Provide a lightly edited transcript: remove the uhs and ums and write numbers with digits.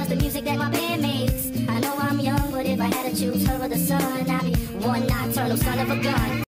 loves the music that my band makes. I know I'm young, but if I had to choose her or the sun, I'd be one nocturnal son of a gun.